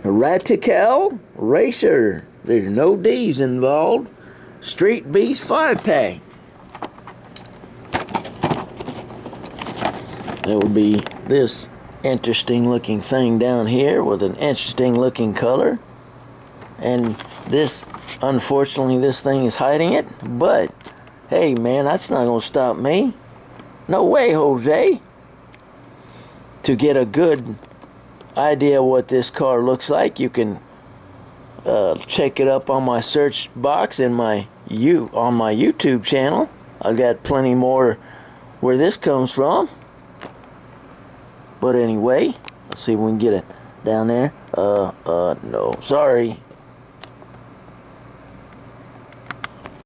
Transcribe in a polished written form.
Ratical Racer. There's no D's involved. Street Beast 5-pack. There will be this interesting looking thing down here with an interesting looking color. And this, unfortunately, this thing is hiding it. But, hey man, that's not going to stop me. No way, Jose. To get a good idea what this car looks like, you can check it up on my search box in my on my YouTube channel. I've got plenty more where this comes from. But anyway, let's see if we can get it down there. No, sorry.